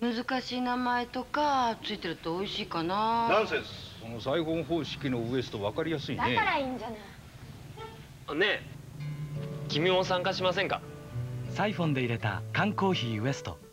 難しい名前とかついてると美味しいかな。 ナンセンス。そのサイフォン方式のウエスト分かりやすいね。 だからいいんじゃない。 ねえ、君も参加しませんか？ サイフォンで入れた缶コーヒーウエスト。